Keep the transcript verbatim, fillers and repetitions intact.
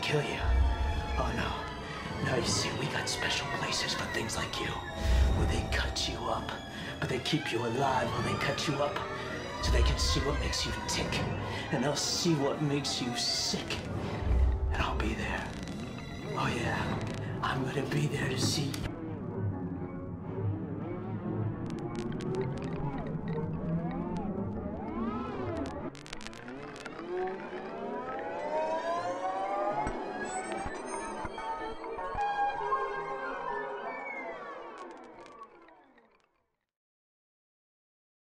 kill you. Oh, no. No, you see, we got special places for things like you, where they cut you up, but they keep you alive when they cut you up, so they can see what makes you tick, and they'll see what makes you sick. And I'll be there. Oh, yeah. I'm gonna be there to see